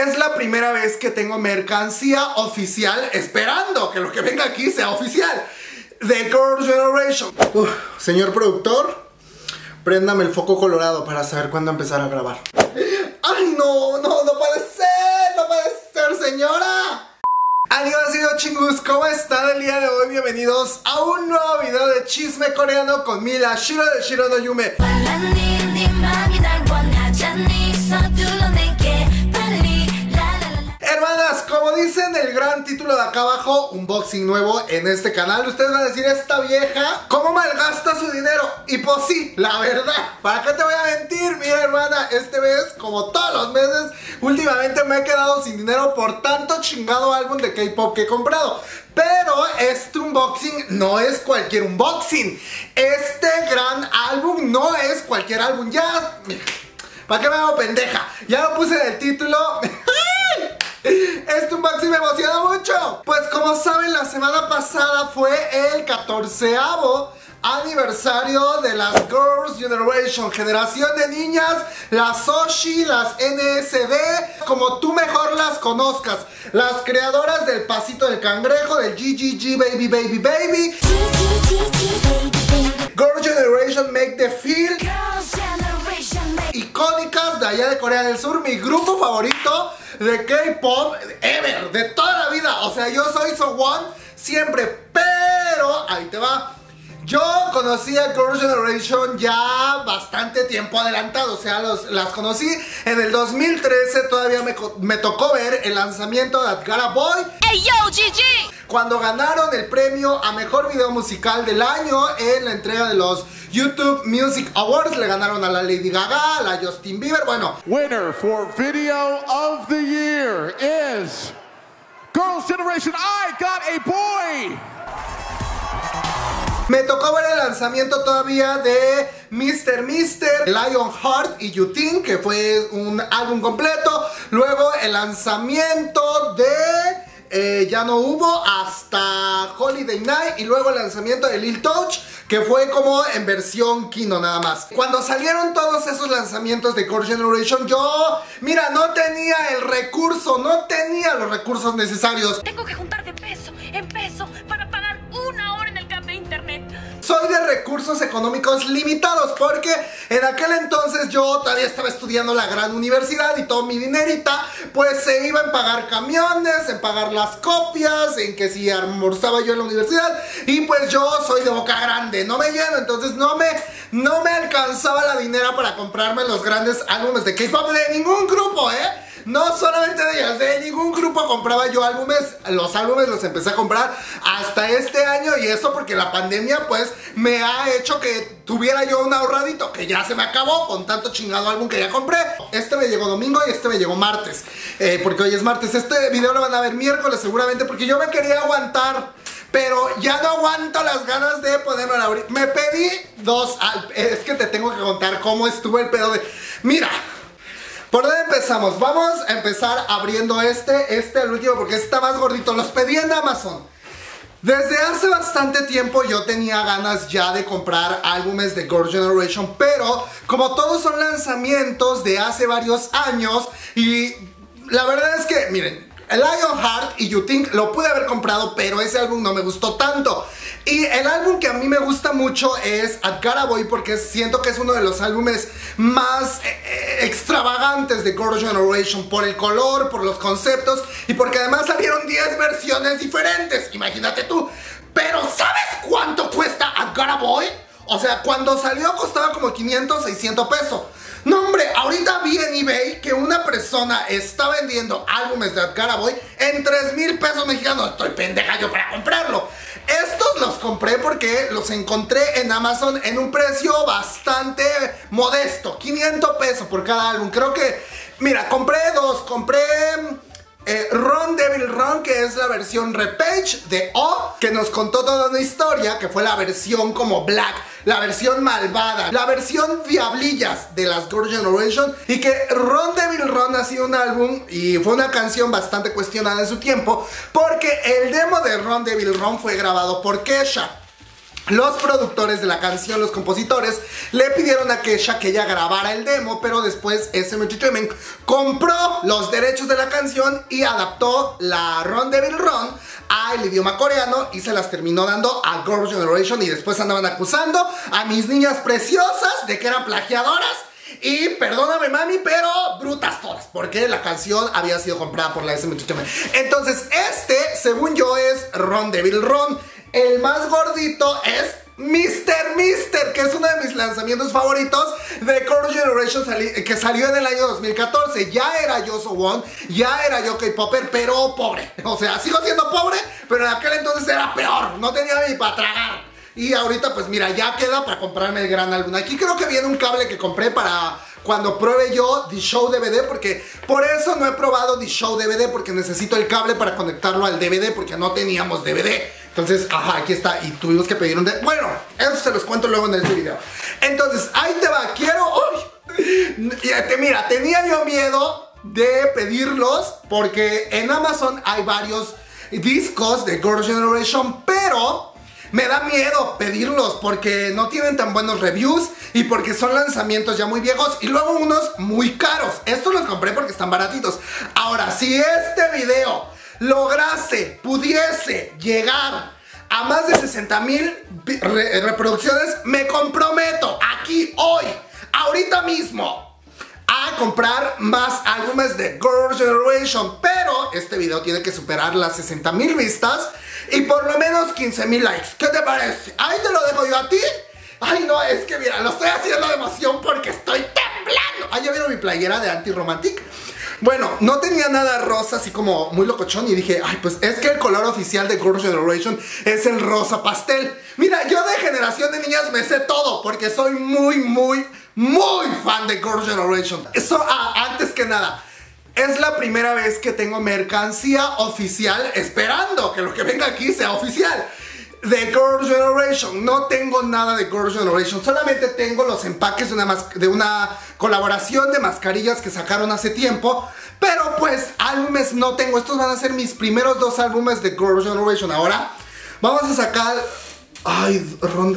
es la primera vez que tengo mercancía oficial, esperando que lo que venga aquí sea oficial, de Girls' Generation. Señor productor, préndame el foco colorado para saber cuándo empezar a grabar. ¡Ay, no puede ser, señora! Annyeonghaseyo chingus, ¿cómo están el día de hoy? Bienvenidos a un nuevo video de chisme coreano con Mila Shiro de Shiro no Yume. Hermanas, como dicen el gran título de acá abajo, unboxing nuevo en este canal. Ustedes van a decir, esta vieja, ¿cómo malgasta su dinero? Y pues sí, la verdad, ¿para qué te voy a mentir? Mira, hermana, este mes, como todos los meses, últimamente me he quedado sin dinero por tanto chingado álbum de K-pop que he comprado. Pero este unboxing no es cualquier unboxing. Este gran álbum no es cualquier álbum. Ya, ¿para qué me hago pendeja? Ya lo puse en el título. Este unboxing me emociona mucho. Pues como saben, la semana pasada fue el 14º aniversario de las Girls' Generation, generación de niñas, las Soshi, las NSD, como tú mejor las conozcas, las creadoras del pasito del cangrejo, del GGG Baby Baby Baby. Girls' Generation Make the Feel, icónicas de allá de Corea del Sur, mi grupo favorito de K-pop ever, de toda la vida. O sea, yo soy So-won siempre, pero ahí te va. Yo conocí a Girls' Generation ya bastante tiempo adelantado. O sea, las conocí en el 2013. Todavía me tocó ver el lanzamiento de Adgara Boy. ¡Hey yo, GG! Cuando ganaron el premio a Mejor Video Musical del Año en la entrega de los YouTube Music Awards. Le ganaron a la Lady Gaga, a la Justin Bieber, bueno. Winner for Video of the Year is Girls' Generation I Got a Boy. Me tocó ver el lanzamiento todavía de Mr. Lionheart y You Think, que fue un álbum completo. Luego el lanzamiento de Ya No Hubo hasta Holiday Night. Y luego el lanzamiento de Lil Touch, que fue como en versión Kino nada más. Cuando salieron todos esos lanzamientos de Girls' Generation, yo, mira, no tenía el recurso, no tenía los recursos necesarios. Tengo que juntar de peso en peso para pagar una hora en el café internet. Soy de recursos económicos limitados porque en aquel entonces yo todavía estaba estudiando la gran universidad y todo mi dinerita pues se iba en pagar camiones, en pagar las copias, en que si almorzaba yo en la universidad, y pues yo soy de boca grande, no me lleno, entonces no me alcanzaba la dinero para comprarme los grandes álbumes de K-pop de ningún grupo, no solamente de ellas, de ningún grupo compraba yo álbumes. Los álbumes los empecé a comprar hasta este año, y eso porque la pandemia pues me ha hecho que tuviera yo un ahorradito que ya se me acabó con tanto chingado álbum que ya compré. Este me llegó domingo y este me llegó martes, porque hoy es martes. Este video lo van a ver miércoles seguramente, porque yo me quería aguantar, pero ya no aguanto las ganas de ponerme a abrir. Me pedí dos, es que te tengo que contar cómo estuvo el pedo de... Mira, ¿por dónde empezamos? Vamos a empezar abriendo el último, porque está más gordito. Los pedí en Amazon. Desde hace bastante tiempo yo tenía ganas ya de comprar álbumes de Girls' Generation, pero como todos son lanzamientos de hace varios años, y la verdad es que, miren, Lionheart y You Think lo pude haber comprado, pero ese álbum no me gustó tanto. Y el álbum que a mí me gusta mucho es Adgara Boy, porque siento que es uno de los álbumes más extravagantes de Girls' Generation, por el color, por los conceptos, y porque además salieron 10 versiones diferentes, imagínate tú. Pero ¿sabes cuánto cuesta Adgara Boy? O sea, cuando salió costaba como 500, 600 pesos. No, hombre, ahorita vi en eBay que una persona está vendiendo álbumes de Adgara Boy en 3,000 pesos mexicanos. Estoy pendeja yo para comprarlo. Estos los compré porque los encontré en Amazon en un precio bastante modesto, 500 pesos por cada álbum. Creo que, mira, compré dos, compré Run Devil Run, que es la versión Repage de O, que nos contó toda una historia, que fue la versión como Black, la versión malvada, la versión diablillas de las Girls' Generation, y que Run Devil Run ha sido un álbum y fue una canción bastante cuestionada en su tiempo, porque el demo de Run Devil Run fue grabado por Kesha. los productores de la canción, los compositores, le pidieron a Kesha que ella grabara el demo, pero después SM Entertainment compró los derechos de la canción y adaptó la Run Devil Run al idioma coreano y se las terminó dando a Girls' Generation, y después andaban acusando a mis niñas preciosas de que eran plagiadoras. Y perdóname mami, pero brutas todas, porque la canción había sido comprada por la SM Entertainment. Entonces según yo, es Run Devil Run. El más gordito es Mr. Mister, que es uno de mis lanzamientos favoritos de Girls' Generation, que salió en el año 2014. Ya era yo So Won, ya era yo K-Popper, pero pobre. O sea, sigo siendo pobre, pero en aquel entonces era peor. No tenía ni para tragar. Y ahorita pues mira, ya queda para comprarme el gran álbum. Aquí creo que viene un cable que compré para cuando pruebe yo The Show DVD, porque por eso no he probado The Show DVD, porque necesito el cable para conectarlo al DVD, porque no teníamos DVD. Entonces, ajá, aquí está, y tuvimos que pedir un DVD. Bueno, eso se los cuento luego en este video. Entonces, ahí te va, mira, tenía yo miedo de pedirlos, porque en Amazon hay varios discos de Girls' Generation, pero me da miedo pedirlos porque no tienen tan buenos reviews y porque son lanzamientos ya muy viejos y luego unos muy caros. Estos los compré porque están baratitos. Ahora, si este video pudiese llegar a más de 60,000 reproducciones, me comprometo aquí, hoy, ahorita mismo, a comprar más álbumes de Girls' Generation. Pero este video tiene que superar las 60,000 vistas y por lo menos 15,000 likes. ¿Qué te parece? Ahí te lo dejo yo a ti. Ay no, es que mira, lo estoy haciendo de emoción porque estoy temblando. Ah, ¿ya vieron mi playera de Anti-Romantic? Bueno, no tenía nada rosa, así como muy locochón, y dije, ay, pues es que el color oficial de Girls' Generation es el rosa pastel. Mira, yo de Generación de Niñas me sé todo, porque soy muy fan de Girls' Generation. Eso, antes que nada, es la primera vez que tengo mercancía oficial, esperando que lo que venga aquí sea oficial, de Girls' Generation. No tengo nada de Girls' Generation, solamente tengo los empaques de una colaboración de mascarillas que sacaron hace tiempo. Pero pues álbumes no tengo. Estos van a ser mis primeros 2 álbumes de Girls' Generation. Ahora vamos a sacar... Ay,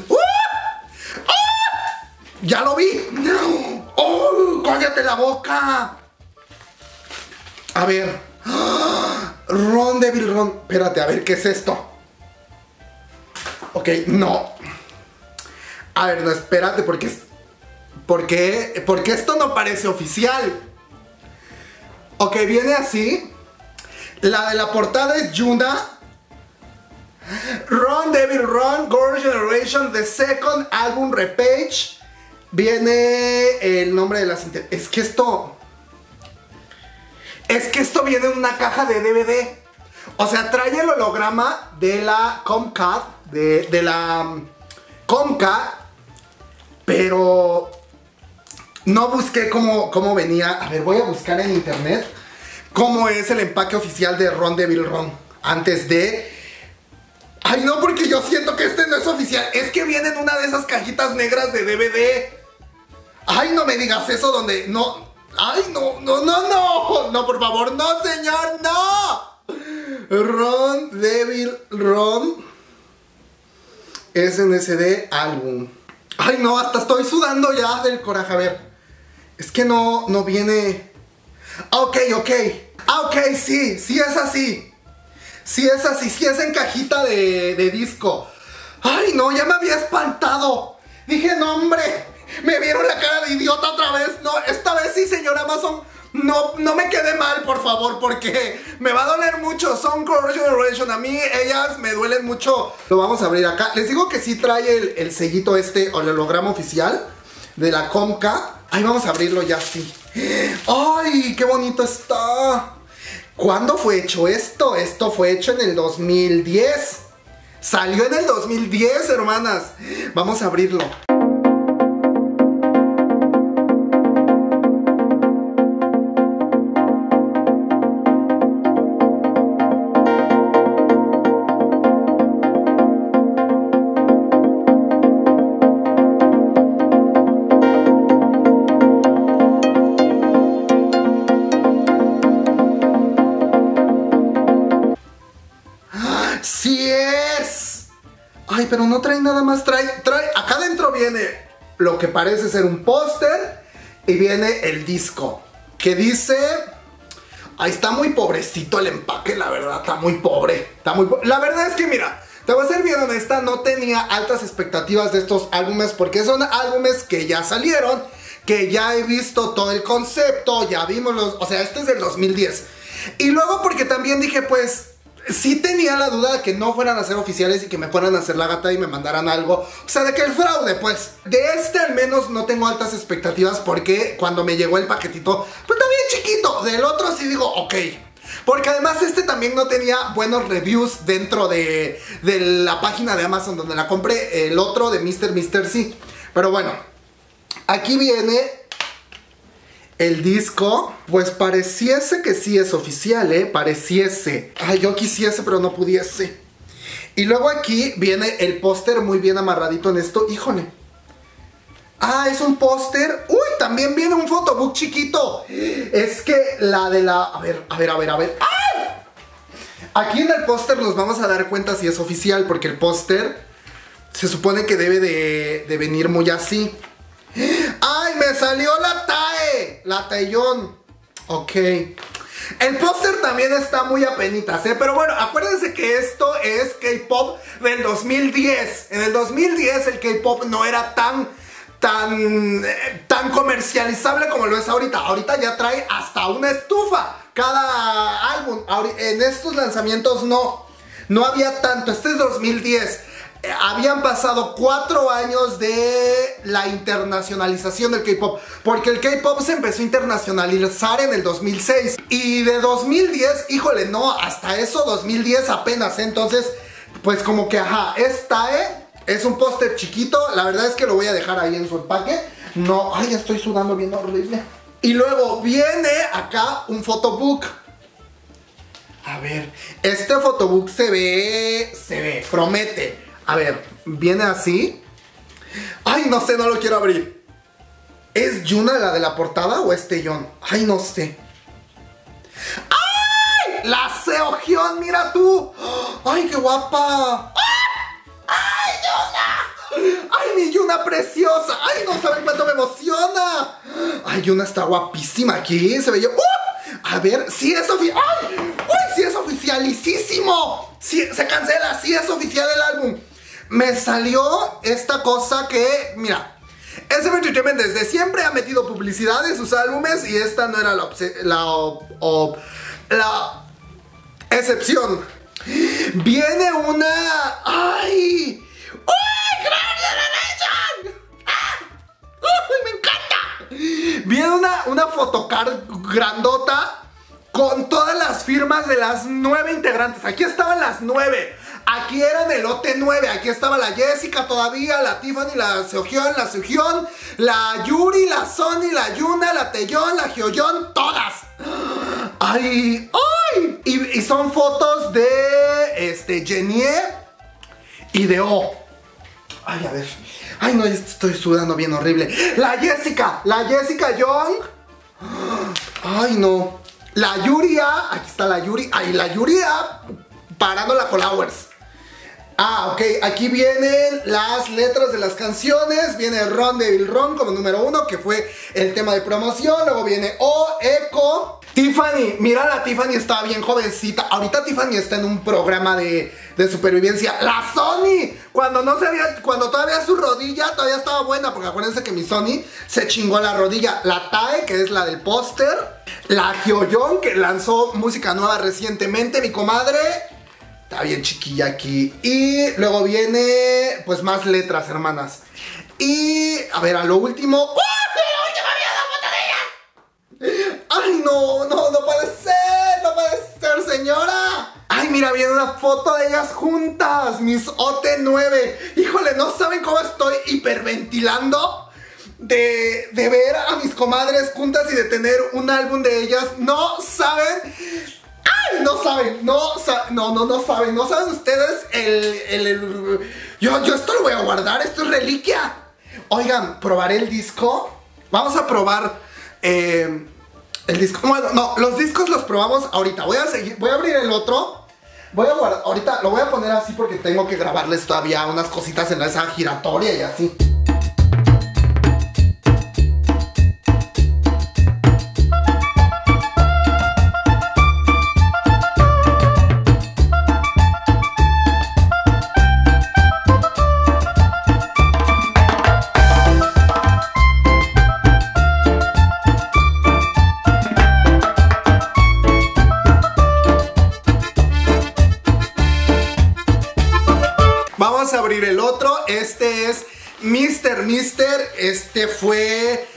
¡ya lo vi! ¡Oh, cállate la boca! A ver, Run Devil Run. Espérate, a ver, ¿qué es esto? Ok, no. A ver, no, espérate, porque esto no parece oficial. Ok, viene así. La de la portada es Yuna. Run Devil Run, Girls' Generation, The Second Album Repage. Viene el nombre de las... Es que esto viene en una caja de DVD. O sea, trae el holograma de la Comcast, de la Comcast, pero no busqué cómo venía. A ver, voy a buscar en internet cómo es el empaque oficial de Run Devil Run antes de... Ay, no, porque yo siento que este no es oficial. Es que viene en una de esas cajitas negras de DVD. Ay, no me digas eso donde... No... Ay, no, por favor, no, señor, no. Run Devil Run SNSD álbum. Ay, no, hasta estoy sudando ya del coraje. A ver, es que no viene. Ok, sí es así. Sí es en cajita de disco. Ay, no, ya me había espantado. Dije, no, hombre, me vieron la cara de idiota otra vez. No, esta vez sí, señor Amazon. No me quede mal, por favor, porque me va a doler mucho. Son Girls' Generation. A mí, ellas me duelen mucho. Lo vamos a abrir acá. Les digo que sí trae el sellito o el holograma oficial de la Comcast. Ahí vamos a abrirlo ya así. ¡Ay, qué bonito está! ¿Cuándo fue hecho esto? Esto fue hecho en el 2010. Salió en el 2010, hermanas. Vamos a abrirlo. ¡Sí es! Ay, pero no trae nada más, trae, acá adentro viene lo que parece ser un póster y viene el disco, que dice... Ahí está muy pobrecito el empaque, la verdad, está muy pobre, La verdad es que mira, te voy a ser bien honesta, no tenía altas expectativas de estos álbumes porque son álbumes que ya salieron, que ya he visto todo el concepto, ya vimos los... O sea, este es del 2010. Y luego porque también dije, pues... Sí tenía la duda de que no fueran a ser oficiales y que me fueran a hacer la gata y me mandaran algo. O sea, de que el fraude, pues. De este al menos no tengo altas expectativas porque cuando me llegó el paquetito, pues está bien chiquito. Del otro sí digo, ok. Porque además este también no tenía buenos reviews dentro de la página de Amazon donde la compré. El otro de Mr. C. Pero bueno, aquí viene... El disco, pues pareciese que sí es oficial, pareciese. Ay, yo quisiese, pero no pudiese. Y luego aquí viene el póster muy bien amarradito en esto. Híjole. Ah, es un póster. Uy, también viene un photobook chiquito. Es que la de la... A ver. ¡Ay! Aquí en el póster nos vamos a dar cuenta si es oficial, porque el póster se supone que debe de venir muy así. ¡Ay, me salió la TAE! La Taeyong. Ok. El póster también está muy apenitas, pero bueno, acuérdense que esto es K-pop del 2010. En el 2010 el K-pop no era tan comercializable como lo es ahorita. Ahorita ya trae hasta una estufa cada álbum. En estos lanzamientos no había tanto. Este es 2010. Habían pasado 4 años de la internacionalización del K-pop, porque el K-pop se empezó a internacionalizar en el 2006 y de 2010, híjole, no, hasta eso 2010 apenas, entonces pues como que ajá, esta es un póster chiquito, la verdad es que lo voy a dejar ahí en su empaque. No, ay, ya estoy sudando bien horrible. Y luego viene acá un photobook. A ver, este photobook se ve, promete. A ver, viene así. Ay, no sé, no lo quiero abrir. ¿Es Yuna la de la portada o es Taeyong? Ay, no sé. ¡Ay! ¡La Seohyun, mira tú! ¡Ay, qué guapa! ¡Ay, Yuna! ¡Ay, mi Yuna preciosa! ¡Ay, no saben cuánto me emociona! ¡Ay, Yuna está guapísima aquí! Se veía... A ver, sí es oficial. ¡Ay! ¡Uy, sí es oficialicísimo! Sí, se cancela, sí es oficial el álbum. Me salió esta cosa que, mira, SM Entertainment desde siempre ha metido publicidad en sus álbumes y esta no era la excepción. Viene una... ¡Ay! ¡Uy! ¡Grand Generation! ¡Ah! ¡Uy, me encanta! Viene una photocard grandota con todas las firmas de las 9 integrantes. Aquí estaban las 9. Aquí eran el lote 9, aquí estaba la Jessica todavía, la Tiffany, la Seohyun, la Yuri, la Sonny, la Yuna, la Taeyong, la Hyoyeon, todas. ¡Ay! ¡Ay! Y son fotos de Jenie y de O. Ay, a ver. Ay, no, estoy sudando bien horrible. La Jessica Young. Ay, no. La Yuria, aquí está la Yuri. Ay, la Yuria parando la Flowers. Ah, ok, aquí vienen las letras de las canciones. Viene Ron Devil Ron como número 1, que fue el tema de promoción. Luego viene O, Echo, Tiffany. Mira, la Tiffany estaba bien jovencita. Ahorita Tiffany está en un programa de supervivencia. La Sonny, cuando todavía su rodilla todavía estaba buena, porque acuérdense que mi Sonny se chingó la rodilla. La Tae, que es la del póster. La Hyoyeon, que lanzó música nueva recientemente, mi comadre. Está bien chiquilla aquí. Y luego viene, pues, más letras, hermanas. Y, a ver, a lo último... ¡Oh! ¡La última vida, foto de ella! ¡Ay, no puede ser, señora! ¡Ay, mira, viene una foto de ellas juntas! Mis OT9. Híjole, ¿no saben cómo estoy hiperventilando? De ver a mis comadres juntas y de tener un álbum de ellas. No saben... ¡Ay! No saben ustedes Yo esto lo voy a guardar, esto es reliquia. Oigan, probaré el disco. Vamos a probar el disco. Bueno, no, los discos los probamos ahorita. Voy a abrir el otro Voy a guardar, ahorita lo voy a poner así porque tengo que grabarles todavía unas cositas en esa giratoria y así. Vamos a abrir el otro. Este es Mr. Mister. Este fue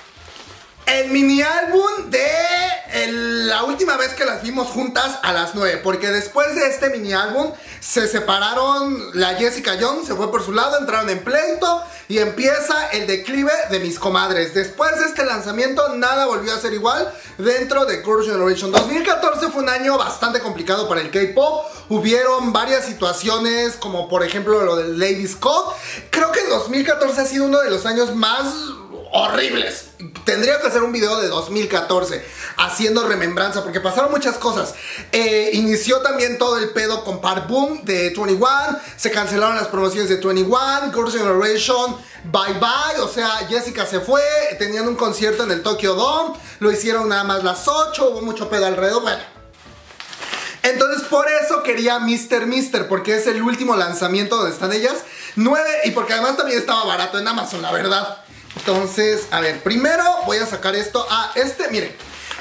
el mini álbum de la última vez que las vimos juntas a las 9. Porque después de este mini álbum se separaron. La Jessica Jones se fue por su lado, entraron en pleito y empieza el declive de mis comadres. Después de este lanzamiento nada volvió a ser igual dentro de Girls' Generation. 2014 fue un año bastante complicado para el K-pop. Hubieron varias situaciones, como por ejemplo lo del Ladies Code. Creo que 2014 ha sido uno de los años más horribles. Tendría que hacer un video de 2014 haciendo remembranza porque pasaron muchas cosas. Inició también todo el pedo con Park Boom de 21. Se cancelaron las promociones de 21. Girls' Generation, bye bye. O sea, Jessica se fue. Tenían un concierto en el Tokyo Dome. Lo hicieron nada más las 8. Hubo mucho pedo alrededor. Bueno, entonces por eso quería Mr. Mister, porque es el último lanzamiento donde están ellas 9 y porque además también estaba barato en Amazon, la verdad. Entonces, a ver, primero voy a sacar esto. Miren,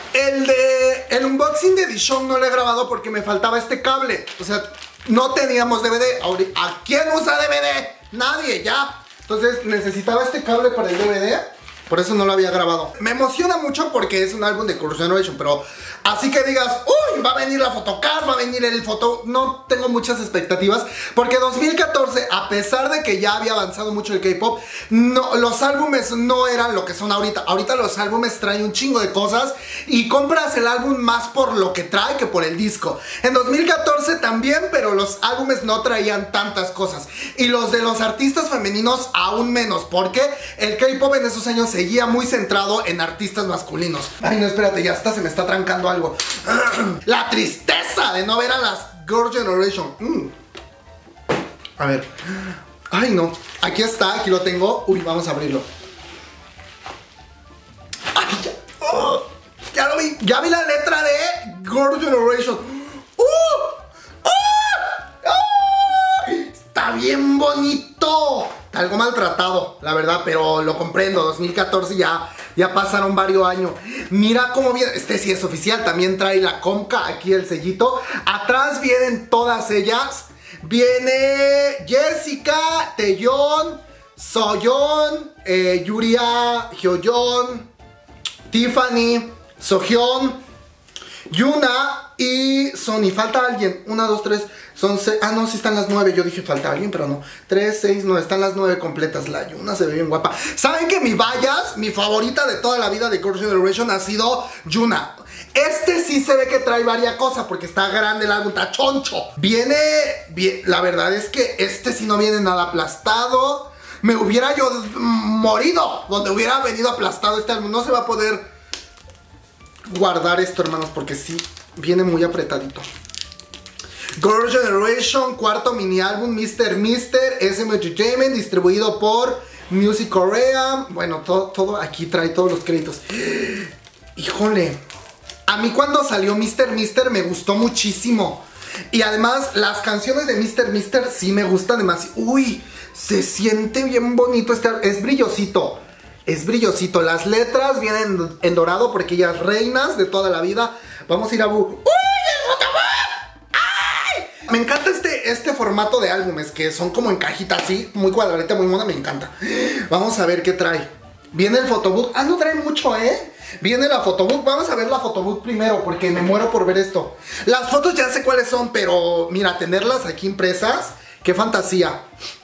el unboxing de Dishon no lo he grabado porque me faltaba este cable. O sea, no teníamos DVD. ¿A quién usa DVD? Nadie, ya. Entonces necesitaba este cable para el DVD. Por eso no lo había grabado. Me emociona mucho porque es un álbum de Girls' Generation, pero así que digas, uy, va a venir la photocard, va a venir el foto... No tengo muchas expectativas porque 2014, a pesar de que ya había avanzado mucho el K-pop, no, los álbumes no eran lo que son ahorita. Ahorita los álbumes traen un chingo de cosas y compras el álbum más por lo que trae que por el disco. En 2014 también, pero los álbumes no traían tantas cosas. Y los de los artistas femeninos aún menos, porque el K-pop en esos años seguía muy centrado en artistas masculinos. Ay, no, espérate, ya hasta se me está trancando algo. La tristeza de no ver a las Girls' Generation. A ver. Ay, no. Aquí está, aquí lo tengo. Uy, vamos a abrirlo. Ay, ya. Ya lo vi. Ya vi la letra de Girls' Generation. Está bien bonito. Algo maltratado, la verdad, pero lo comprendo. 2014 ya pasaron varios años. Mira cómo viene. Este sí es oficial. También trae la Comca, aquí el sellito. Atrás vienen todas ellas. Viene Jessica, Taeyeon, Soyeon, Yuria, Hyoyeon, Tiffany, Sohyun, Yuna y Sonny. Falta alguien. 1, 2, 3. Son 6. Ah, no, sí están las 9. Yo dije falta alguien, pero no. 3, 6, 9. Están las 9 completas. La Yuna se ve bien guapa. ¿Saben que mi Bias, mi favorita de toda la vida de Girls' Generation ha sido Yuna? Este sí se ve que trae varias cosas porque está grande el álbum, está choncho. Viene bien. La verdad es que este sí no viene nada aplastado. Me hubiera yo morido donde hubiera venido aplastado este álbum. No se va a poder guardar esto, hermanos, porque sí viene muy apretadito. Girls' Generation, cuarto mini álbum, Mr. Mister, SM Entertainment, distribuido por Music Korea. Bueno, todo aquí trae todos los créditos. Híjole, a mí cuando salió Mr. Mister me gustó muchísimo. Y además las canciones de Mr. Mister sí me gustan demasiado. Uy, se siente bien bonito, es brillosito. Es brillosito, las letras vienen en dorado porque ellas reinas de toda la vida. Vamos a ir a ¡uy! ¡El fotobook! ¡Ay! Me encanta este formato de álbumes que son como en cajita así, muy cuadradita, muy mona, me encanta. Vamos a ver qué trae. Viene el fotobook. Ah, no trae mucho, ¿eh? Viene la fotobook. Vamos a ver la fotobook primero porque me muero por ver esto. Las fotos ya sé cuáles son, pero mira, tenerlas aquí impresas, qué fantasía.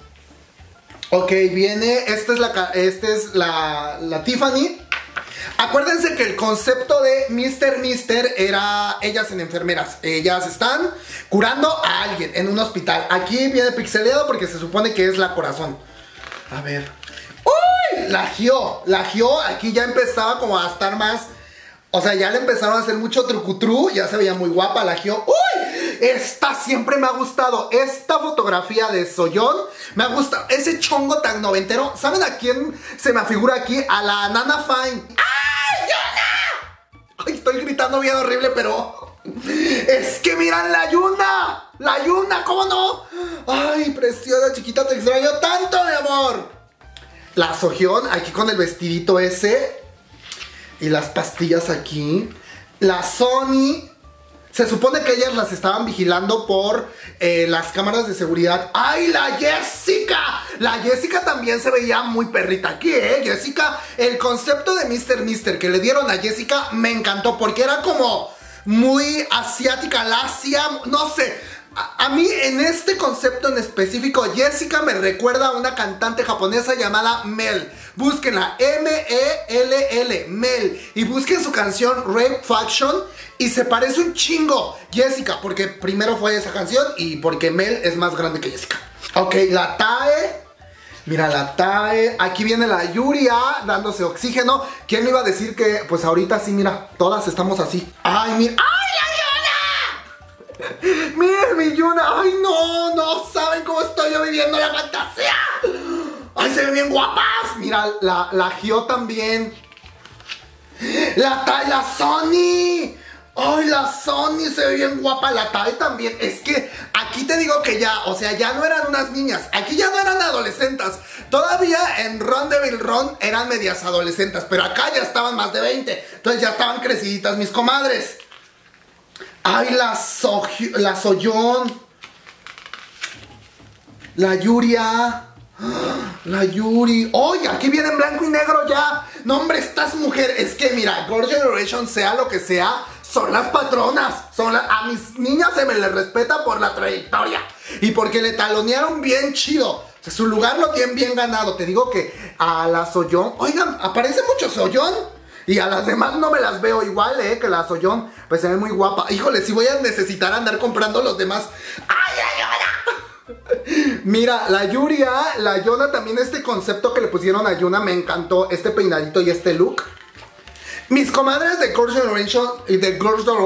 Ok, viene, esta es la Tiffany. Acuérdense que el concepto de Mr. Mister era ellas en enfermeras. Ellas están curando a alguien en un hospital. Aquí viene pixeleado porque se supone que es la corazón. A ver. ¡Uy! La Hyo aquí ya empezaba como a estar más... O sea, ya le empezaron a hacer mucho trucutru. Ya se veía muy guapa la Hyo. ¡Uy! Esta siempre me ha gustado. Esta fotografía de Soyeon me ha gustado. Ese chongo tan noventero. ¿Saben a quién se me afigura aquí? A la Nana Fine. ¡Ay, Yuna! Ay, estoy gritando bien horrible, pero... Es que miran la Yuna. La Yuna, ¿cómo no? Ay, preciosa chiquita, te extraño tanto, mi amor. La Soyeon aquí con el vestidito ese. Y las pastillas aquí. La Sony. Se supone que ellas las estaban vigilando por las cámaras de seguridad. ¡Ay, la Jessica! La Jessica también se veía muy perrita aquí, ¿eh? Jessica, el concepto de Mr. Mister que le dieron a Jessica me encantó. Porque era como muy asiática, lacia, no sé. A mí en este concepto en específico, Jessica me recuerda a una cantante japonesa llamada Mel. Búsquenla, M-E-L-L, Mel. Y busquen su canción Rape Faction y se parece un chingo Jessica, porque primero fue esa canción y porque Mel es más grande que Jessica. Ok, la Tae. Mira la Tae. Aquí viene la Yuria dándose oxígeno. ¿Quién me iba a decir que pues ahorita sí, mira, todas estamos así? Ay, mira. ¡Ay, miren mi Yuna! ¡Ay, no! No saben cómo estoy yo viviendo la fantasía. ¡Ay, se ven bien guapas! Mira, la Hyo también. La Tae, la Sony. ¡Ay, la Sony se ve bien guapa! La Tae también. Es que aquí te digo que ya, o sea, ya no eran unas niñas. Aquí ya no eran adolescentes. Todavía en Run Devil Run eran medias adolescentes, pero acá ya estaban más de 20. Entonces ya estaban creciditas mis comadres. ¡Ay, la Soyeon! La Yuria. La Yuri. ¡Oye! Aquí viene en blanco y negro ya. No, hombre, estas mujeres. Es que mira, Girl Generation, sea lo que sea, son las patronas. A mis niñas se me les respeta por la trayectoria. Y porque le talonearon bien chido. O sea, su lugar lo tienen bien ganado. Te digo que a la Soyeon. Oigan, aparece mucho Soyeon. Y a las demás no me las veo igual, que la Soyeon pues se ve muy guapa. Híjole, si voy a necesitar andar comprando los demás. ¡Ay, Yuna! Mira, la Yuria, la Yona también, este concepto que le pusieron a Yuna me encantó. Este peinadito y este look. Mis comadres de Girl Generation y de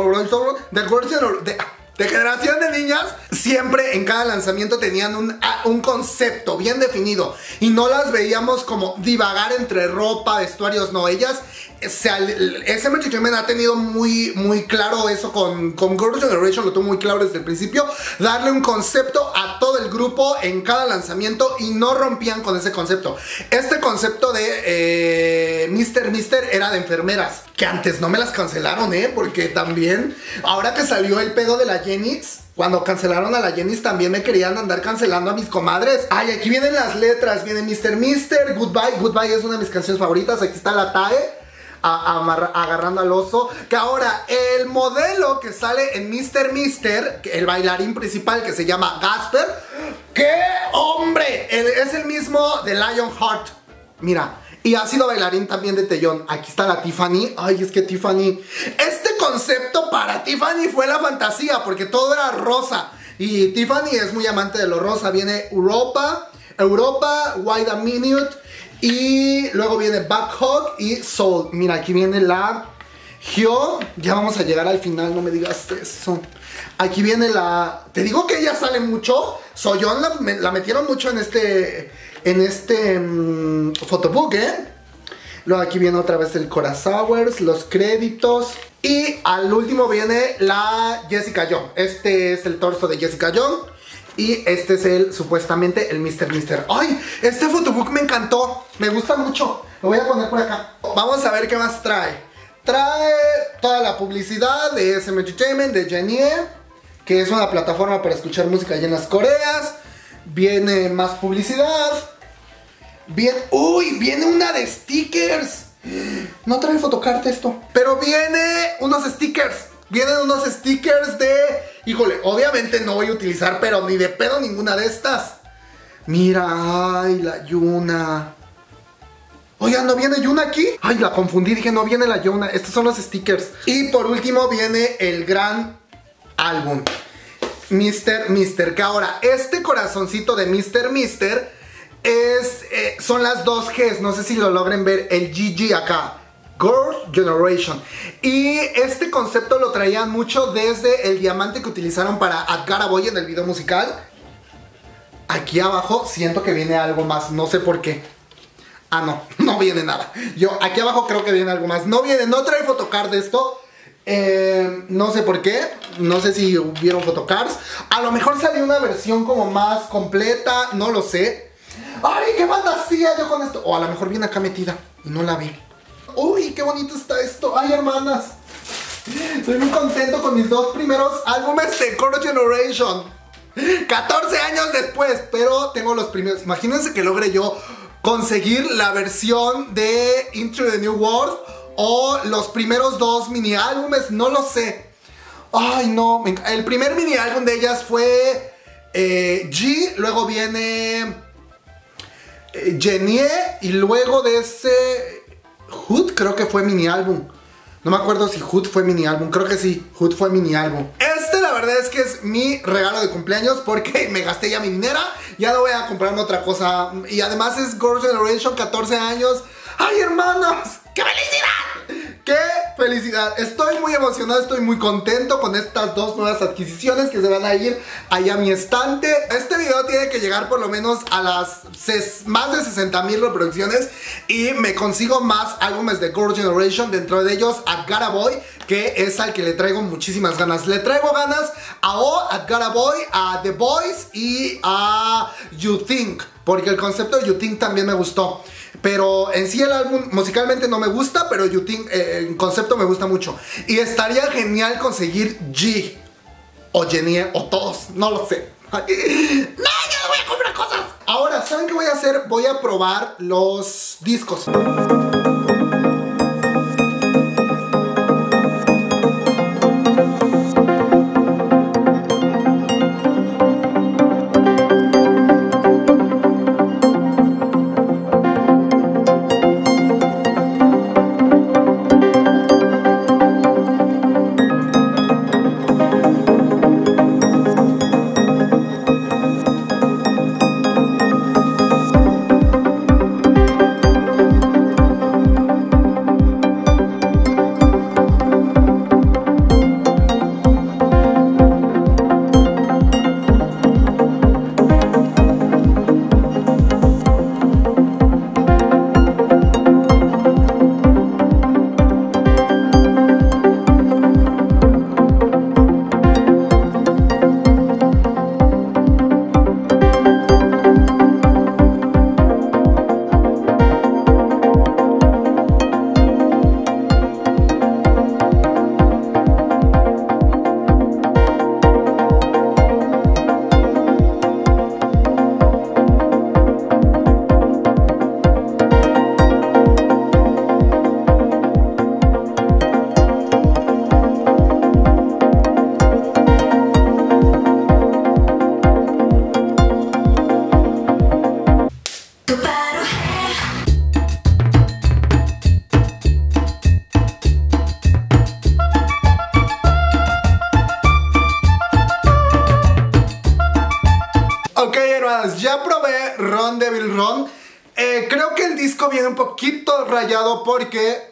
generación de niñas, siempre en cada lanzamiento tenían un concepto bien definido y no las veíamos como divagar entre ropa, vestuarios, no, ellas, SM Entertainment ha tenido muy claro eso con Girl Generation, lo tuvo muy claro desde el principio, darle un concepto a todo el grupo en cada lanzamiento y no rompían con ese concepto. Este concepto de Mr. Mister era de enfermeras, que antes no me las cancelaron, porque también, ahora que salió el pedo de la Jennings, cuando cancelaron a la Jennings también me querían andar cancelando a mis comadres. Ay, aquí vienen las letras, viene Mr. Mister, Goodbye. Goodbye es una de mis canciones favoritas. Aquí está la Tae agarrando al oso. Que ahora, el modelo que sale en Mr. Mister, el bailarín principal que se llama Gasper, ¡qué hombre! Es el mismo de Lionheart. Mira. Y ha sido bailarín también de Taeyeon. Aquí está la Tiffany. Ay, es que Tiffany... Este concepto para Tiffany fue la fantasía, porque todo era rosa. Y Tiffany es muy amante de lo rosa. Viene Europa, Wide a Minute. Y luego viene Back Hug y Soul. Mira, aquí viene la Hyo. Ya vamos a llegar al final, no me digas eso. Aquí viene la... Te digo que ella sale mucho. Soyeon la metieron mucho en este photobook, Luego aquí viene otra vez el Corazowers, los créditos. Y al último viene la Jessica Young. Este es el torso de Jessica Young. Y este es supuestamente el Mr. Mister. ¡Ay! Este photobook me encantó. Me gusta mucho. Lo voy a poner por acá. Vamos a ver qué más trae. Trae toda la publicidad de SM Entertainment, de Genie, que es una plataforma para escuchar música allá en las Coreas. Viene más publicidad. Viene una de stickers. No trae fotocarta esto, pero viene unos stickers. Vienen unos stickers de... Híjole, obviamente no voy a utilizar, pero ni de pedo ninguna de estas. Mira, ay, la Yuna. Oigan, ¿no viene Yuna aquí? Ay, la confundí, dije, no viene la Yuna. Estos son los stickers. Y por último viene el gran álbum, Mr. Mister. Que ahora, este corazoncito de Mr. Mister son las dos Gs. No sé si lo logren ver, el GG acá. Girl Generation. Y este concepto lo traían mucho desde el diamante que utilizaron para I've Got a Boy en el video musical. Aquí abajo siento que viene algo más, no sé por qué. Ah, no, no viene nada. Yo aquí abajo creo que viene algo más. No viene, no trae photocard de esto. No sé por qué. No sé si hubieron photocards. A lo mejor salió una versión como más completa. No lo sé. ¡Ay, qué fantasía yo con esto! O a lo mejor viene acá metida y no la vi. ¡Uy, qué bonito está esto! ¡Ay, hermanas! Estoy muy contento con mis dos primeros álbumes de Girl Generation. 14 años después, pero tengo los primeros. Imagínense que logre yo conseguir la versión de Into the New World o los primeros dos mini álbumes, no lo sé. Ay, no, el primer mini álbum de ellas fue G, luego viene Genie y luego de ese Hood creo que fue mini álbum. No me acuerdo si Hood fue mini álbum, creo que sí, Hood fue mini álbum. Este la verdad es que es mi regalo de cumpleaños porque me gasté ya mi dinero, ya no voy a comprarme otra cosa. Y además es Girl Generation, 14 años. ¡Ay, hermanos! ¡Qué felicidad! ¡Qué felicidad! Estoy muy emocionado, estoy muy contento con estas dos nuevas adquisiciones que se van a ir allá a mi estante. Este video tiene que llegar por lo menos a las más de 60,000 reproducciones y me consigo más álbumes de Girl Generation, dentro de ellos I've Got a Boy, que es al que le traigo muchísimas ganas. Le traigo ganas a O, I've Got a Boy, a The Boys y a You Think, porque el concepto de You Think también me gustó. Pero en sí el álbum musicalmente no me gusta, pero You Think, el concepto me gusta mucho. Y estaría genial conseguir G o Genie o todos, no lo sé. ¡No, yo no voy a comprar cosas! Ahora, ¿saben qué voy a hacer? Voy a probar los discos. Ya probé Run Devil Run. Creo que el disco viene un poquito rayado porque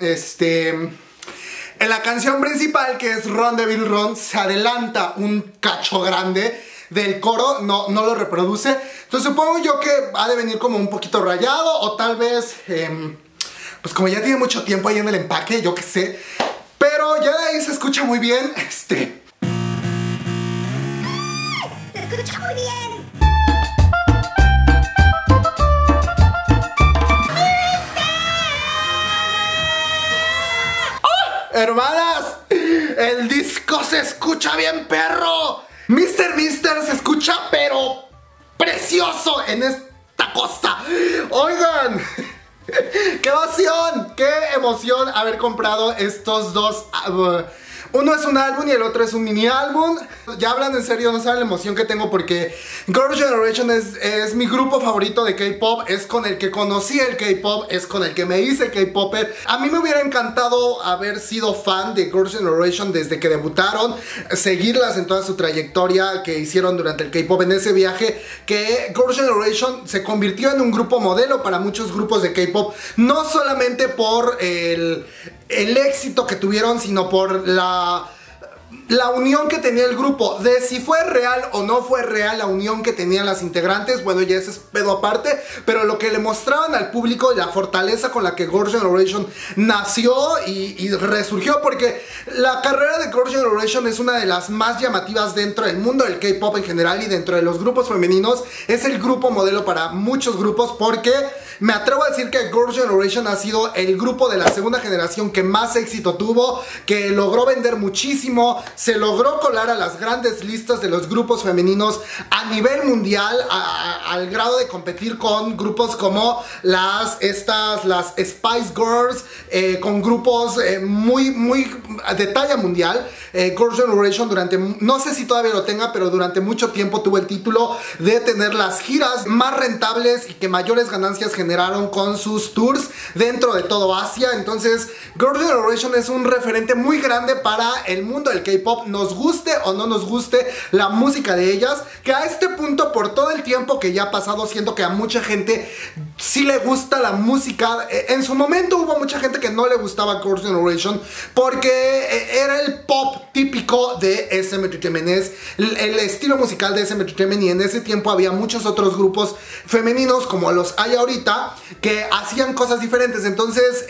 en la canción principal, que es Run Devil Run, se adelanta un cacho grande del coro, no lo reproduce. Entonces supongo yo que ha de venir como un poquito rayado, o tal vez pues como ya tiene mucho tiempo ahí en el empaque, yo qué sé. Pero ya de ahí se escucha muy bien. Se escucha muy bien. Hermanas, el disco se escucha bien, perro. Mister se escucha pero precioso en esta cosa. Oigan, qué emoción haber comprado estos dos Uno es un álbum y el otro es un mini álbum. Ya hablando en serio, no saben la emoción que tengo porque Girls' Generation es mi grupo favorito de K-pop. Es con el que conocí el K-pop, es con el que me hice K-popper. A mí me hubiera encantado haber sido fan de Girls' Generation desde que debutaron, seguirlas en toda su trayectoria que hicieron durante el K-pop, en ese viaje que Girls' Generation se convirtió en un grupo modelo para muchos grupos de K-pop, no solamente por el éxito que tuvieron, sino por la unión que tenía el grupo. De si fue real o no fue real la unión que tenían las integrantes, bueno, ya ese es pedo aparte, pero lo que le mostraban al público y la fortaleza con la que Girls' Generation nació y resurgió, porque la carrera de Girls' Generation es una de las más llamativas dentro del mundo del K-pop en general, y dentro de los grupos femeninos es el grupo modelo para muchos grupos, porque me atrevo a decir que Girls' Generation ha sido el grupo de la segunda generación que más éxito tuvo, que logró vender muchísimo, se logró colar a las grandes listas de los grupos femeninos a nivel mundial, al grado de competir con grupos como las Spice Girls, con grupos muy de talla mundial. Girls' Generation no sé si todavía lo tenga, pero durante mucho tiempo tuvo el título de tener las giras más rentables y que mayores ganancias generaron con sus tours dentro de todo Asia. Entonces Girls' Generation es un referente muy grande para el mundo del K-pop, nos guste o no nos guste la música de ellas, que a este punto, por todo el tiempo que ya ha pasado, siento que a mucha gente sí le gusta la música. En su momento hubo mucha gente que no le gustaba Girls' Generation porque era el pop típico de SM Entertainment, es el estilo musical de SM Entertainment, y en ese tiempo había muchos otros grupos femeninos como los hay ahorita que hacían cosas diferentes. Entonces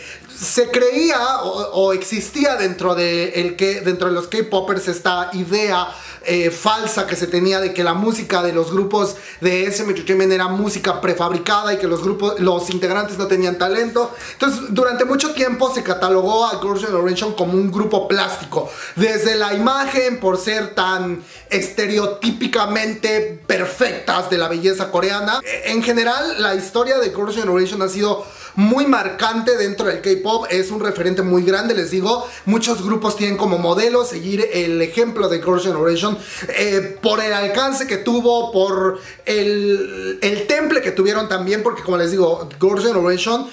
se creía o existía dentro de los K-popers esta idea falsa que se tenía de que la música de los grupos de SM Entertainment era música prefabricada y que los integrantes no tenían talento. Entonces durante mucho tiempo se catalogó a Girls' Generation como un grupo plástico, desde la imagen, por ser tan estereotípicamente perfectas de la belleza coreana. En general, la historia de Girls' Generation ha sido muy marcante dentro del K-pop, es un referente muy grande, les digo. Muchos grupos tienen como modelo seguir el ejemplo de Girls' Generation, por el alcance que tuvo, por el temple que tuvieron también, porque como les digo, Girls' Generation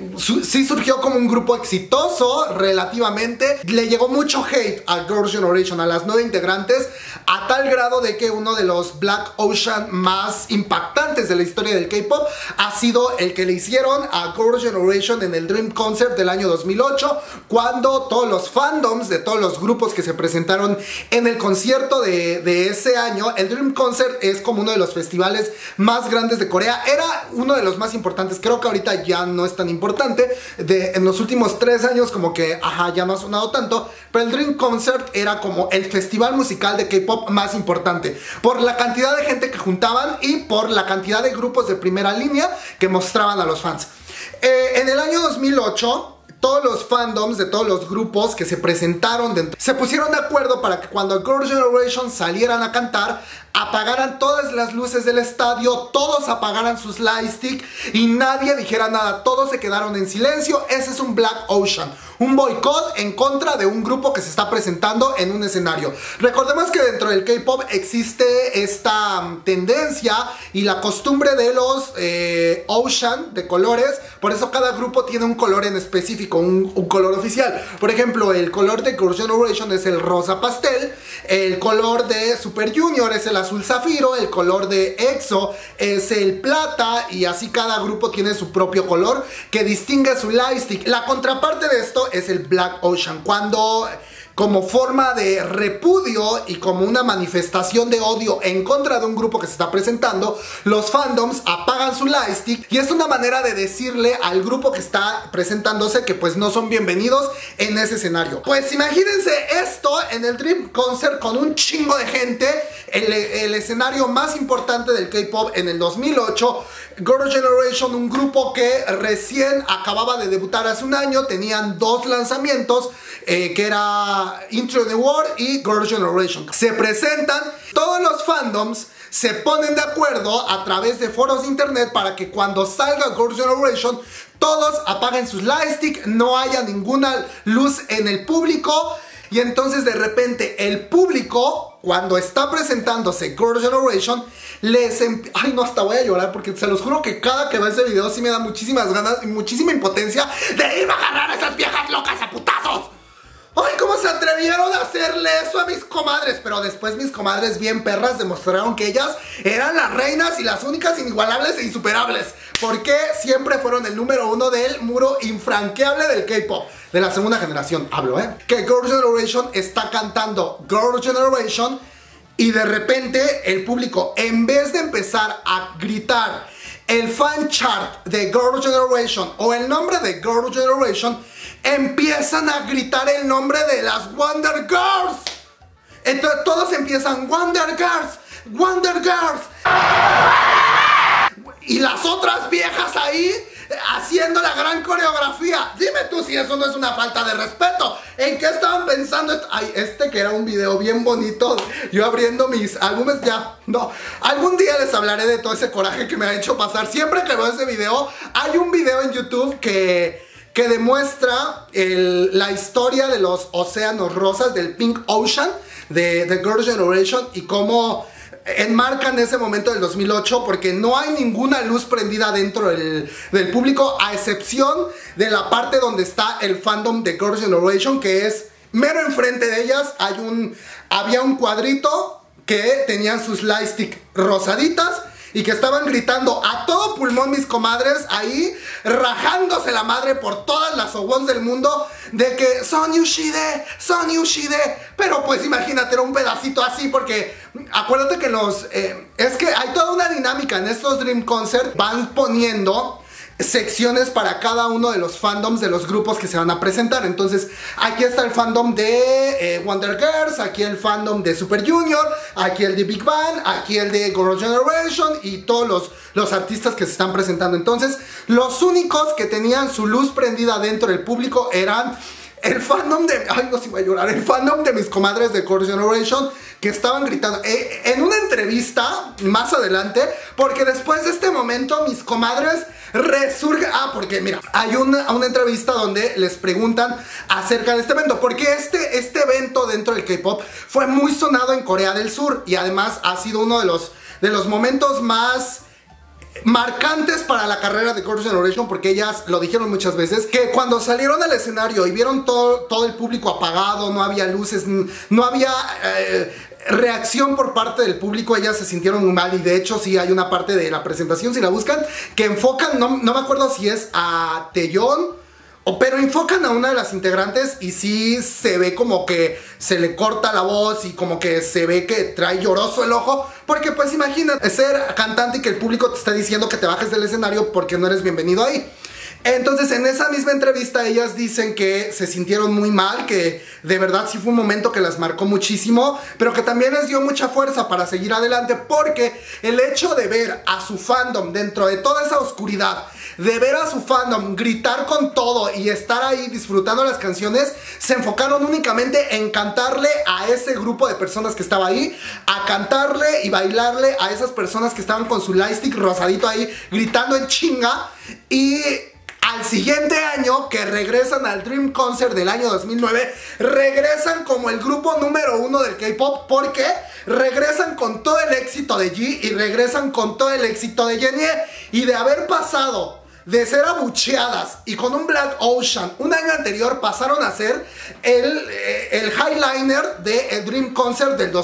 sí surgió como un grupo exitoso relativamente. Le llegó mucho hate a Girls' Generation, a las 9 integrantes, a tal grado de que uno de los Black Ocean más impactantes de la historia del K-pop ha sido el que le hicieron a Girls' Generation en el Dream Concert del año 2008, cuando todos los fandoms de todos los grupos que se presentaron en el concierto de ese año. El Dream Concert es como uno de los festivales más grandes de Corea, era uno de los más importantes, creo que ahorita ya no es tan importante, en los últimos 3 años como que ya no ha sonado tanto, pero el Dream Concert era como el festival musical de K-pop más importante, por la cantidad de gente que juntaban y por la cantidad de grupos de primera línea que mostraban a los fans. En el año 2008, todos los fandoms de todos los grupos que se presentaron se pusieron de acuerdo para que cuando Girls' Generation salieran a cantar, apagaran todas las luces del estadio, todos apagaran sus lightstick y nadie dijera nada, todos se quedaron en silencio. Ese es un Black Ocean, un boicot en contra de un grupo que se está presentando en un escenario. Recordemos que dentro del K-pop existe esta tendencia y la costumbre de los Ocean, de colores, por eso cada grupo tiene un color en específico, un color oficial. Por ejemplo, el color de Girls' Generation es el rosa pastel, el color de Super Junior es el azul zafiro, el color de EXO es el plata, y así cada grupo tiene su propio color que distingue su lightstick. La contraparte de esto es el Black Ocean, cuando como forma de repudio y como una manifestación de odio en contra de un grupo que se está presentando, los fandoms apagan su lightstick y es una manera de decirle al grupo que está presentándose que pues no son bienvenidos en ese escenario. Pues imagínense esto en el Dream Concert con un chingo de gente, el escenario más importante del K-pop en el 2008. Girls' Generation, un grupo que recién acababa de debutar hace un año, tenían 2 lanzamientos, que era Into the World y Girls' Generation. Se presentan, todos los fandoms se ponen de acuerdo a través de foros de internet para que cuando salga Girls' Generation todos apaguen sus lightstick, no haya ninguna luz en el público. Y entonces de repente el público, cuando está presentándose Girls' Generation, ay no, hasta voy a llorar porque se los juro que cada que veo ese video sí me da muchísimas ganas y muchísima impotencia de irme a agarrar a esas viejas locas a putazos. ¡Ay, cómo se atrevieron a hacerle eso a mis comadres! Pero después mis comadres bien perras demostraron que ellas eran las reinas y las únicas inigualables e insuperables, porque siempre fueron el número 1 del muro infranqueable del K-pop. De la segunda generación hablo, que Girls' Generation está cantando Girls' Generation y de repente el público, en vez de empezar a gritar el fan chart de Girls' Generation o el nombre de Girls' Generation, empiezan a gritar el nombre de las Wonder Girls. Entonces todos empiezan Wonder Girls, Wonder Girls. Y las otras viejas ahí haciendo la gran coreografía. Dime tú si eso no es una falta de respeto. ¿En qué estaban pensando? Ay, que era un video bien bonito, yo abriendo mis álbumes, ya, no. Algún día les hablaré de todo ese coraje que me ha hecho pasar. Siempre que veo ese video, hay un video en YouTube que demuestra la historia de los océanos rosas, del Pink Ocean de Girls' Generation, y cómo enmarcan ese momento del 2008, porque no hay ninguna luz prendida dentro del público, a excepción de la parte donde está el fandom de Girls' Generation, que es mero enfrente de ellas. Había un cuadrito que tenían sus lightstick rosaditas y que estaban gritando a todo pulmón mis comadres ahí, rajándose la madre por todas las owons del mundo de que Son Yushide, Son Yushide. Pero pues imagínate, era un pedacito así, porque acuérdate que es que hay toda una dinámica en estos Dream Concert. Van poniendo secciones para cada uno de los fandoms de los grupos que se van a presentar. Entonces aquí está el fandom de Wonder Girls, aquí el fandom de Super Junior, aquí el de Big Bang, aquí el de Girls' Generation y todos los artistas que se están presentando. Entonces los únicos que tenían su luz prendida dentro del público eran el fandom de... Ay, no, si voy a llorar. El fandom de mis comadres de Girls' Generation, que estaban gritando en una entrevista más adelante, porque después de este momento mis comadres resurgen. Porque mira, hay una entrevista donde les preguntan acerca de este evento, porque este evento dentro del K-pop fue muy sonado en Corea del Sur, y además ha sido uno de los momentos más marcantes para la carrera de Girls' Generation, porque ellas lo dijeron muchas veces, que cuando salieron al escenario y vieron todo el público apagado, no había luces, no había reacción por parte del público, ellas se sintieron muy mal. Y de hecho sí hay una parte de la presentación, si la buscan, que enfocan, no me acuerdo si es a Taeyeon, pero enfocan a una de las integrantes y sí se ve como que se le corta la voz y como que se ve que trae lloroso el ojo, porque pues imagínate ser cantante y que el público te está diciendo que te bajes del escenario porque no eres bienvenido ahí. Entonces en esa misma entrevista ellas dicen que se sintieron muy mal, que de verdad sí fue un momento que las marcó muchísimo, pero que también les dio mucha fuerza para seguir adelante, porque el hecho de ver a su fandom dentro de toda esa oscuridad, de ver a su fandom gritar con todo y estar ahí disfrutando las canciones, se enfocaron únicamente en cantarle a ese grupo de personas que estaba ahí, a cantarle y bailarle a esas personas que estaban con su lightstick rosadito ahí gritando en chinga. Y al siguiente año, que regresan al Dream Concert del año 2009, regresan como el grupo número 1 del K-pop, porque regresan con todo el éxito de G y regresan con todo el éxito de Jennie. Y de haber pasado de ser abucheadas y con un Black Ocean un año anterior, pasaron a ser el highliner del Dream Concert del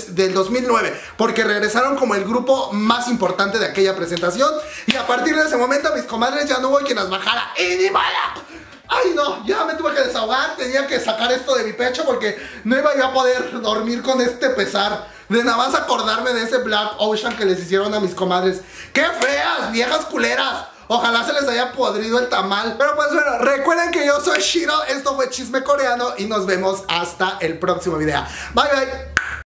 2009, porque regresaron como el grupo más importante de aquella presentación. Y a partir de ese momento mis comadres ya no hubo quien las bajara. ¡Y ni mala! Ay no, ya me tuve que desahogar, tenía que sacar esto de mi pecho porque no iba yo a poder dormir con este pesar de nada más acordarme de ese Black Ocean que les hicieron a mis comadres. ¡Qué feas, viejas culeras! Ojalá se les haya podrido el tamal. Pero pues bueno, recuerden que yo soy Shiro, esto fue Chisme Coreano y nos vemos hasta el próximo video. Bye bye.